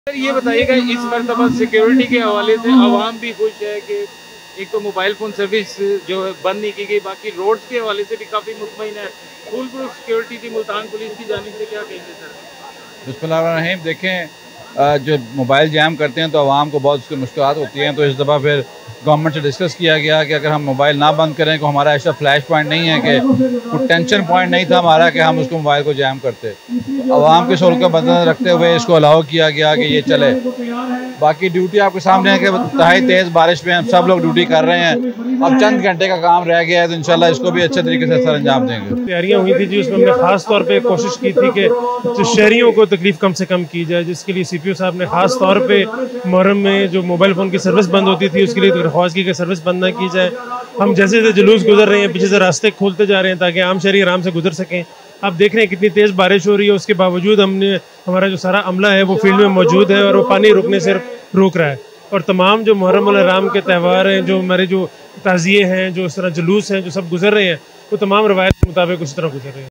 Sir ये बताइएगा, इस मरतबा सिक्योरिटी के हवाले से आवाम भी खुश है कि एक तो मोबाइल फ़ोन सर्विस जो है बंद नहीं की गई, बाकी रोड्स के हवाले से भी काफ़ी मुतमईन है। फुल प्रूफ सिक्योरिटी थी मुल्तान पुलिस की जानिब से, क्या कहेंगे सर? बिस्मिल्लाहिर्रहमानिर्रहीम। देखें, जो मोबाइल जैम करते हैं तो आवाम को बहुत उसकी मुश्किलात होती हैं। तो इस दफ़ा फिर गवर्नमेंट से डिस्कस किया गया कि अगर हम मोबाइल ना बंद करें तो हमारा ऐसा फ्लैश पॉइंट नहीं है कि कोई टेंशन पॉइंट नहीं था हमारा कि हम उसको मोबाइल को जैम करते। आवाम के शोर को मद्देनजर रखते हुए इसको अलाउ किया गया कि ये चले। बाकी ड्यूटी आपके सामने है कि इंतहाई तेज़ बारिश में सब लोग ड्यूटी कर रहे हैं। अब चंद घंटे का काम रह गया है तो इंशाल्लाह इसको भी अच्छे तरीके से सर अंजाम देंगे। तैयारियां हुई थी जी, उसमें हमने खास तौर पे कोशिश की थी कि जो शहरियों को तकलीफ कम से कम की जाए, जिसके लिए सीपीओ साहब ने खास तौर पे मुहर्रम में जो मोबाइल फ़ोन की सर्विस बंद होती थी उसके लिए दरख्वास्त की कि सर्विस बंद ना की जाए। हम जैसे जैसे जुलूस गुजर रहे हैं पीछे से रास्ते खोलते जा रहे हैं ताकि आम शहरी आराम से गुजर सकें। आप देख रहे हैं कितनी तेज़ बारिश हो रही है, उसके बावजूद हमारा जो सारा अमला है वो फील्ड में मौजूद है और वो पानी रुकने से रोक रहा है। और तमाम जो मुहर्रम और हराम के त्यौहार हैं, जो हमारे जो ताज़िए हैं, जो इस तरह जुलूस हैं, जो सब गुजर रहे हैं, वो तमाम रवायत के मुताबिक उसी तरह गुजर रहे हैं।